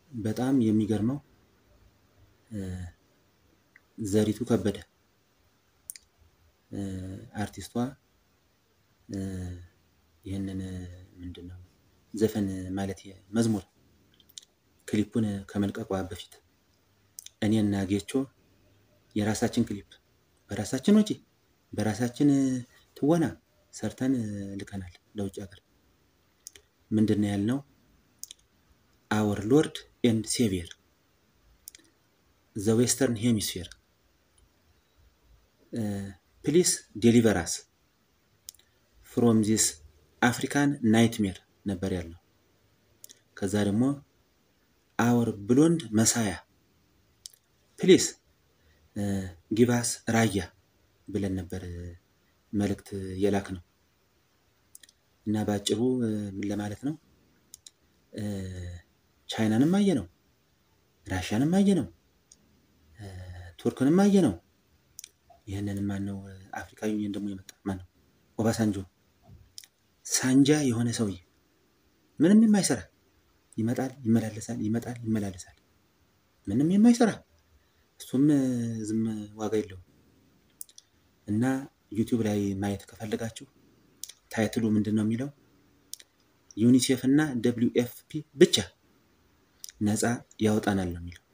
በጣም የሚገርመው ዘሪቱ ከበደ አርቲስቷ ይሄንን ምንድነው ዘፈን ማለት መዝሙር ክሊፑን ከመልቀቋ በፊት እኔና ጌቾ የራሳችን ክሊፕ በራሳችን ወጪ በራሳችን ትወና ሰርተን ልከናል ለውጭ ሀገር ምንድነው ያልነው our lord and savior the western hemisphere please deliver us from this African nightmare ነበር ያልነው ከዛ ደግሞ our blonde messiah please give us ራያ ብለን ነበር መልእክት የላክነው እና ባጭሩ ምን ለማለት ነው ቻይናንም ማየነው ራሻንም ማየነው ቱርክንም ማየነው ይሄንን ማን ነው አፍሪካዊ እንደሞ የመጣ ማን ነው ኦባሳንጆ ሳንጃ የሆነ ሰውዬ ምንም የማይሰራ ይመጣል ይመላለሳል ምንም የማይሰራ እሱም ዝም ዋጋ የለው እና ዩቲዩብ ላይ ማየት ከፈለጋችሁ ታይትሉ ምንድነው የሚለው ዩኒሴፍ እና WFP ብቻ ነፃ ያወጣናል ነው የሚለው